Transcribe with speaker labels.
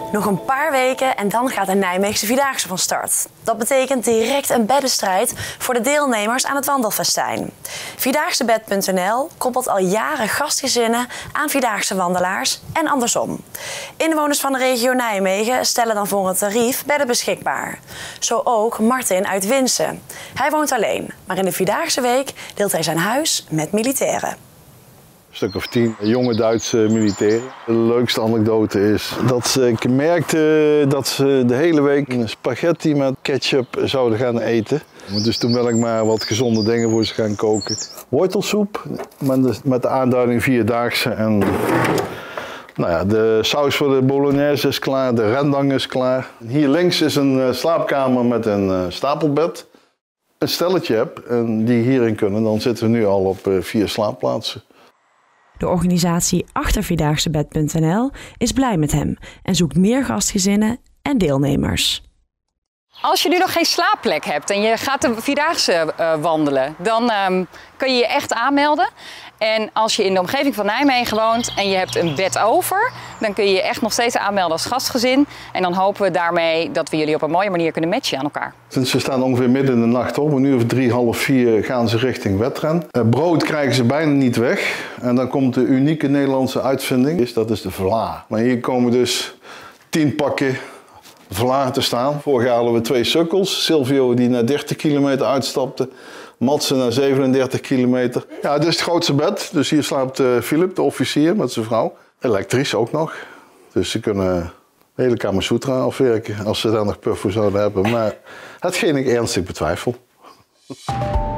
Speaker 1: Nog een paar weken en dan gaat de Nijmeegse Vierdaagse van start. Dat betekent direct een beddenstrijd voor de deelnemers aan het wandelfestijn. Vierdaagsebed.nl koppelt al jaren gastgezinnen aan Vierdaagse wandelaars en andersom. Inwoners van de regio Nijmegen stellen dan voor een tarief bedden beschikbaar. Zo ook Martin uit Winsen. Hij woont alleen, maar in de Vierdaagse week deelt hij zijn huis met militairen.
Speaker 2: Een stuk of 10 jonge Duitse militairen. De leukste anekdote is dat ik merkte dat ze de hele week een spaghetti met ketchup zouden gaan eten. Dus toen ben ik maar wat gezonde dingen voor ze gaan koken. Wortelsoep met de aanduiding Vierdaagse. En nou ja, de saus voor de bolognese is klaar, de rendang is klaar. Hier links is een slaapkamer met een stapelbed. Een stelletje heb en die hierin kunnen, dan zitten we nu al op 4 slaapplaatsen.
Speaker 1: De organisatie achter Vierdaagsebed.nl is blij met hem en zoekt meer gastgezinnen en deelnemers.
Speaker 3: Als je nu nog geen slaapplek hebt en je gaat de Vierdaagse wandelen, dan kun je je echt aanmelden. En als je in de omgeving van Nijmegen woont en je hebt een bed over, dan kun je je echt nog steeds aanmelden als gastgezin. En dan hopen we daarmee dat we jullie op een mooie manier kunnen matchen aan elkaar.
Speaker 2: Ze staan ongeveer midden in de nacht op. Een uur of 3, half 4 gaan ze richting Wetren. Brood krijgen ze bijna niet weg. En dan komt de unieke Nederlandse uitvinding, dat is de vla. Maar hier komen dus 10 pakken vla te staan. Vorig jaar hadden we 2 sukkels. Silvio die naar 30 kilometer uitstapte. Matsen naar 37 kilometer. Ja, dit is het grootste bed. Dus hier slaapt Philip, de officier, met zijn vrouw. Elektrisch ook nog. Dus ze kunnen de hele Kama Sutra afwerken als ze daar nog puff voor zouden hebben. Maar hetgeen ik ernstig betwijfel.